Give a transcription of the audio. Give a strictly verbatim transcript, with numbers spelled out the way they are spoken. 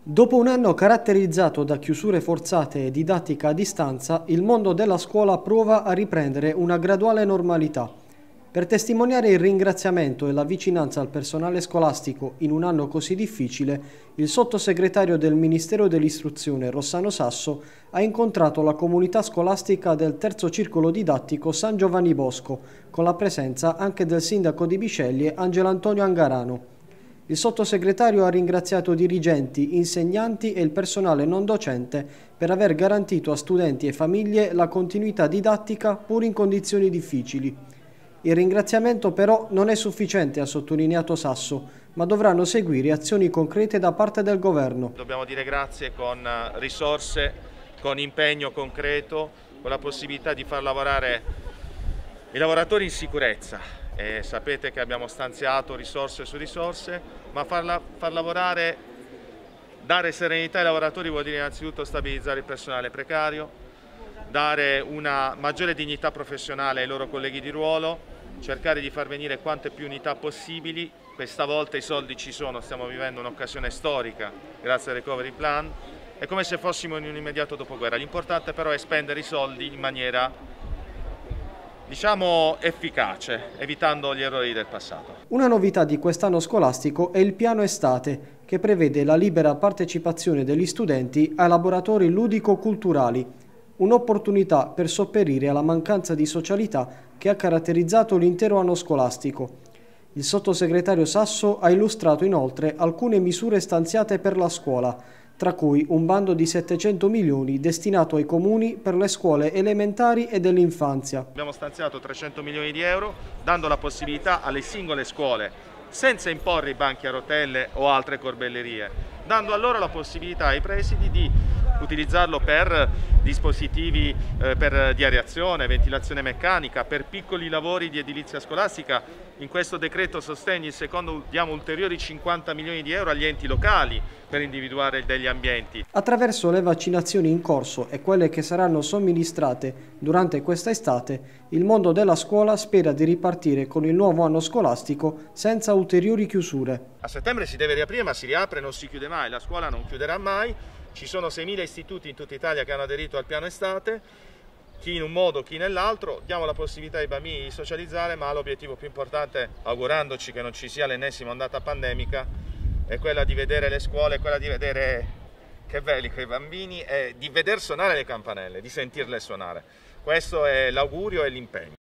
Dopo un anno caratterizzato da chiusure forzate e didattica a distanza, il mondo della scuola prova a riprendere una graduale normalità. Per testimoniare il ringraziamento e la vicinanza al personale scolastico in un anno così difficile, il sottosegretario del Ministero dell'Istruzione Rossano Sasso ha incontrato la comunità scolastica del terzo circolo didattico San Giovanni Bosco, con la presenza anche del sindaco di Bisceglie Angelo Antonio Angarano. Il sottosegretario ha ringraziato dirigenti, insegnanti e il personale non docente per aver garantito a studenti e famiglie la continuità didattica pur in condizioni difficili. Il ringraziamento però non è sufficiente, ha sottolineato Sasso, ma dovranno seguire azioni concrete da parte del governo. Dobbiamo dire grazie con risorse, con impegno concreto, con la possibilità di far lavorare i lavoratori in sicurezza. E sapete che abbiamo stanziato risorse su risorse, ma farla, far lavorare, dare serenità ai lavoratori vuol dire innanzitutto stabilizzare il personale precario, dare una maggiore dignità professionale ai loro colleghi di ruolo, cercare di far venire quante più unità possibili. Questa volta i soldi ci sono, stiamo vivendo un'occasione storica grazie al recovery plan, è come se fossimo in un immediato dopoguerra. L'importante però è spendere i soldi in maniera diciamo efficace, evitando gli errori del passato. Una novità di quest'anno scolastico è il piano estate, che prevede la libera partecipazione degli studenti ai laboratori ludico-culturali, un'opportunità per sopperire alla mancanza di socialità che ha caratterizzato l'intero anno scolastico. Il sottosegretario Sasso ha illustrato inoltre alcune misure stanziate per la scuola, tra cui un bando di settecento milioni destinato ai comuni per le scuole elementari e dell'infanzia. Abbiamo stanziato trecento milioni di euro, dando la possibilità alle singole scuole, senza imporre i banchi a rotelle o altre corbellerie, dando a loro la possibilità ai presidi di utilizzarlo per dispositivi eh, per, di areazione, ventilazione meccanica, per piccoli lavori di edilizia scolastica. In questo decreto sostegni, il secondo, diamo ulteriori cinquanta milioni di euro agli enti locali per individuare degli ambienti. Attraverso le vaccinazioni in corso e quelle che saranno somministrate durante questa estate, il mondo della scuola spera di ripartire con il nuovo anno scolastico senza ulteriori chiusure. A settembre si deve riaprire, ma si riapre e non si chiude mai, la scuola non chiuderà mai. Ci sono seimila istituti in tutta Italia che hanno aderito al piano estate, chi in un modo, chi nell'altro. Diamo la possibilità ai bambini di socializzare, ma l'obiettivo più importante, augurandoci che non ci sia l'ennesima ondata pandemica, è quella di vedere le scuole, quella di vedere che belli quei bambini e di veder suonare le campanelle, di sentirle suonare. Questo è l'augurio e l'impegno.